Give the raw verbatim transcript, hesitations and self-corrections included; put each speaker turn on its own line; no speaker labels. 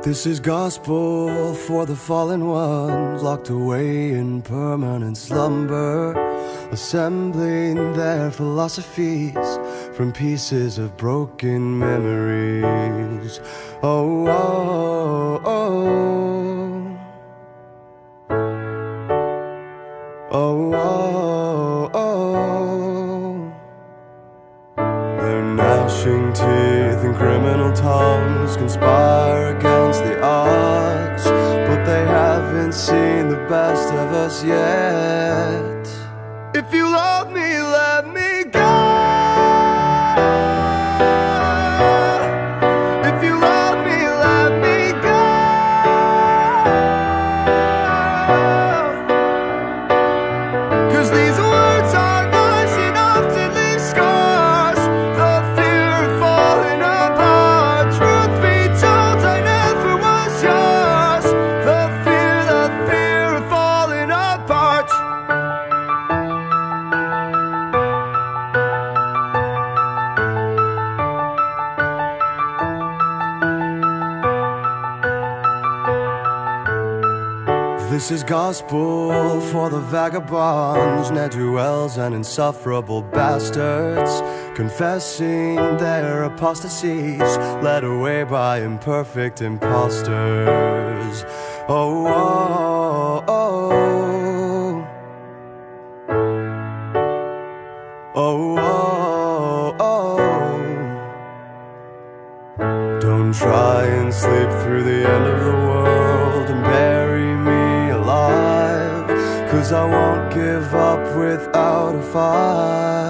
This is gospel for the fallen ones, locked away in permanent slumber, assembling their philosophies from pieces of broken memories. Oh, oh, oh. Oh, oh, oh. Their gnashing teeth and criminal tongues conspire against the odds, but they haven't seen the best of us yet. If you love me, let me go. If you love me, let me go. 'Cause these words are nice enough to leave scars. The fear of falling apart. Truth be told, I never was yours. The fear, the fear of falling apart. This is gospel for the vagabonds, ne'er-do-wells and insufferable bastards, confessing their apostasies, led away by imperfect impostors. Oh, oh, oh. Oh, oh, oh. Don't try and sleep through the end of the world and bury me alive, 'cause I won't give up without a fight.